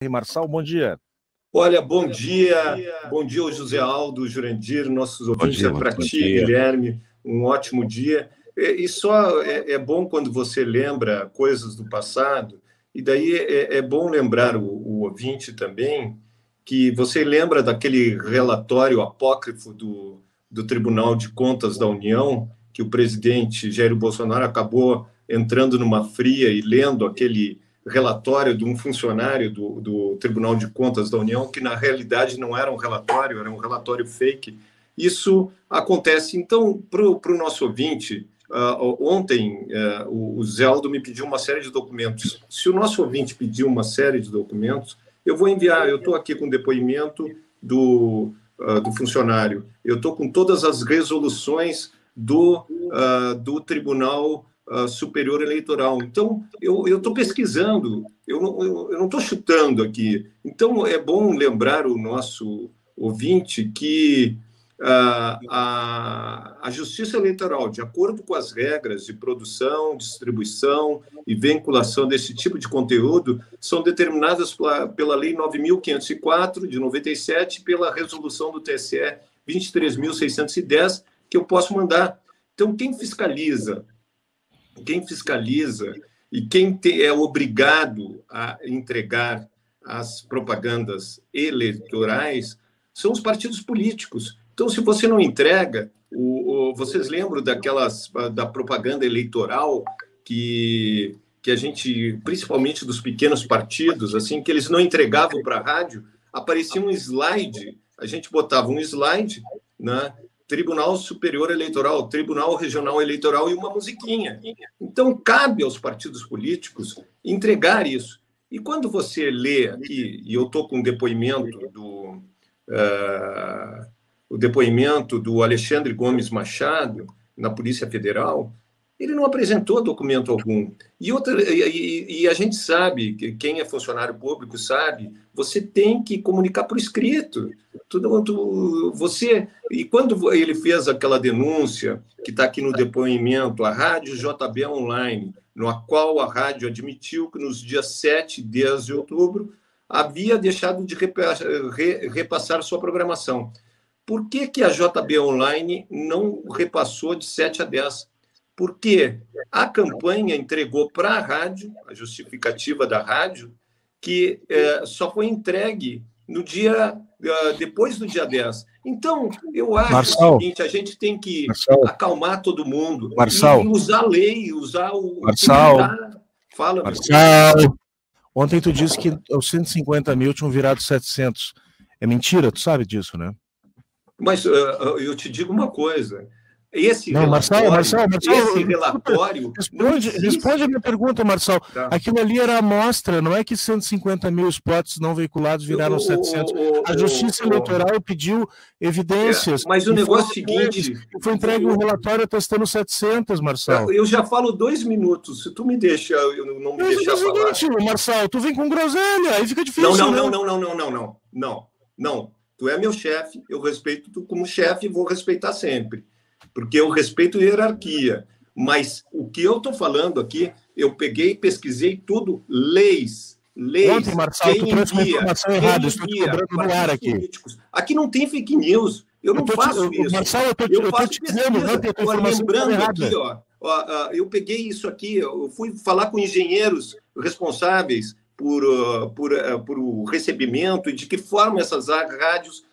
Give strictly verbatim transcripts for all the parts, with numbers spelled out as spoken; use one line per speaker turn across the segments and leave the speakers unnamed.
Marçal, bom dia.
Olha, bom dia, bom dia ao José Aldo, Jurandir, nossos ouvintes, é para ti, Guilherme, um ótimo dia. E só é, é bom quando você lembra coisas do passado, e daí é, é bom lembrar o, o ouvinte também, que você lembra daquele relatório apócrifo do, do Tribunal de Contas da União, que o presidente Jair Bolsonaro acabou entrando numa fria e lendo aquele relatório de um funcionário do, do Tribunal de Contas da União, que na realidade não era um relatório, era um relatório fake. Isso acontece. Então, para o nosso ouvinte, uh, ontem uh, o, o Zé Aldo me pediu uma série de documentos. Se o nosso ouvinte pediu uma série de documentos, eu vou enviar. Eu estou aqui com o depoimento do, uh, do funcionário, eu estou com todas as resoluções do, uh, do Tribunal Uh, Superior Eleitoral. Então, eu estou pesquisando, eu não estou chutando aqui. Então, é bom lembrar o nosso ouvinte que uh, a, a Justiça Eleitoral, de acordo com as regras de produção, distribuição e vinculação desse tipo de conteúdo, são determinadas pela, pela Lei nove mil quinhentos e quatro, de noventa e sete, pela resolução do T S E vinte e três mil seiscentos e dez, que eu posso mandar. Então, quem fiscaliza Quem fiscaliza e quem te, é obrigado a entregar as propagandas eleitorais são os partidos políticos. Então, se você não entrega, o, o, vocês lembram daquelas da propaganda eleitoral que, que a gente, principalmente dos pequenos partidos, assim, que eles não entregavam para a rádio, aparecia um slide, a gente botava um slide, né? Tribunal Superior Eleitoral, Tribunal Regional Eleitoral e uma musiquinha. Então, cabe aos partidos políticos entregar isso. E quando você lê aqui, e eu estou com o depoimento do, uh, o depoimento do Alexandre Gomes Machado, na Polícia Federal, ele não apresentou documento algum. E, outra, e, e a gente sabe, que quem é funcionário público sabe, você tem que comunicar por escrito. Tudo, tudo, você, e quando ele fez aquela denúncia, que está aqui no depoimento, a Rádio J B Online, na qual a rádio admitiu que nos dias sete e dez de outubro havia deixado de repassar sua programação. Por que, que a J B Online não repassou de sete a dez? Porque a campanha entregou para a rádio, a justificativa da rádio, que é, só foi entregue no dia, uh, depois do dia dez. Então, eu acho Marçal, o seguinte, a gente tem que Marçal, acalmar todo mundo
Marçal,
e usar a lei, usar o...
Marçal,
Fala,
Marçal. Ontem tu disse que os cento e cinquenta mil tinham virado setecentos. É mentira, tu sabe disso, né?
Mas uh, eu te digo uma coisa... Esse
não, Marçal, Marçal, Marçal,
esse relatório...
Responde, responde a minha pergunta, Marçal. Tá. Aquilo ali era a amostra, não é que cento e cinquenta mil spots não veiculados viraram o, setecentos. O, o, a Justiça o, Eleitoral o, pediu evidências.
É, mas o negócio é o seguinte...
Foi entregue um relatório atestando setecentos, Marçal.
Eu já falo dois minutos. Se tu me deixa, eu não me eu deixar falar...
É o seguinte, Marçal, tu vem com groselha, aí fica difícil.
Não, não,
né?
não, não, não, não, não, não, não. Tu é meu chefe, eu respeito tu como chefe e vou respeitar sempre. Porque eu respeito a hierarquia, mas o que eu estou falando aqui, eu peguei e pesquisei tudo, leis, leis.
Ontem, Marçal, tu trouxe uma informação errada, estou te cobrando no ar aqui.
Políticos. Aqui não tem fake news, eu não eu faço
te,
isso.
Marçal, eu estou te dizendo, não tem informação
lembrando
errada.
Aqui, ó, ó, eu peguei isso aqui, eu fui falar com engenheiros responsáveis por, uh, por, uh, por o recebimento e de que forma essas rádios...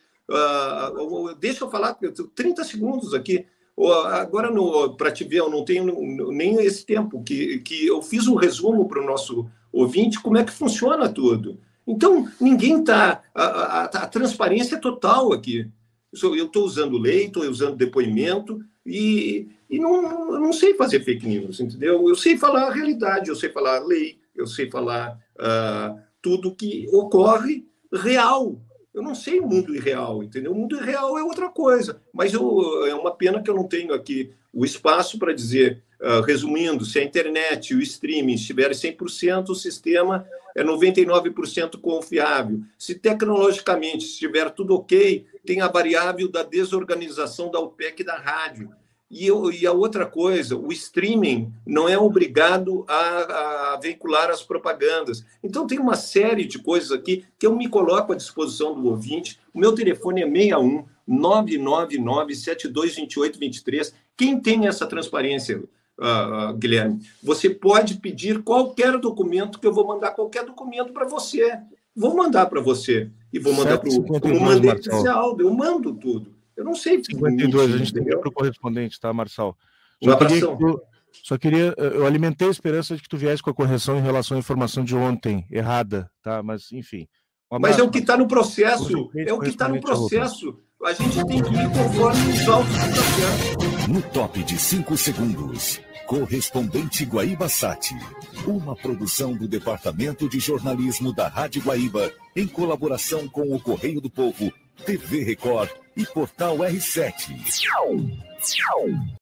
Uh, deixa eu falar, trinta segundos aqui. Agora, para te ver, eu não tenho nem esse tempo, que, que eu fiz um resumo para o nosso ouvinte, como é que funciona tudo. Então, ninguém está... A, a, a transparência é total aqui. Eu estou usando lei, estou usando depoimento, e, e não, não sei fazer fake news, entendeu? Eu sei falar a realidade, eu sei falar a lei, eu sei falar uh, tudo que ocorre real. Eu não sei o mundo irreal, entendeu? O mundo irreal é outra coisa, mas eu, é uma pena que eu não tenho aqui o espaço para dizer, uh, resumindo, se a internet e o streaming estiverem cem por cento, o sistema é noventa e nove por cento confiável. Se tecnologicamente estiver tudo ok, tem a variável da desorganização da U P E C e da rádio. E, eu, e a outra coisa, o streaming não é obrigado a, a veicular as propagandas. Então, tem uma série de coisas aqui que eu me coloco à disposição do ouvinte. O meu telefone é seis um nove nove nove sete dois dois oito dois três. Quem tem essa transparência, uh, uh, Guilherme? Você pode pedir qualquer documento, que eu vou mandar qualquer documento para você. Vou mandar para você. E vou mandar para o... Como mandei para esse áudio, eu mando tudo. Eu não sei.
cinquenta e dois, a gente tem que ir para o correspondente, tá, Marçal? Só, um queria tu, só queria, eu alimentei a esperança de que tu viesse com a correção em relação à informação de ontem, errada, tá? Mas, enfim.
Um abraço, mas é o que está no processo, é o que está no processo. A gente tem que ir conforme os autos do processo.
No top de cinco segundos, correspondente Guaíba Sati, uma produção do Departamento de Jornalismo da Rádio Guaíba, em colaboração com o Correio do Povo, T V Record e Portal R sete.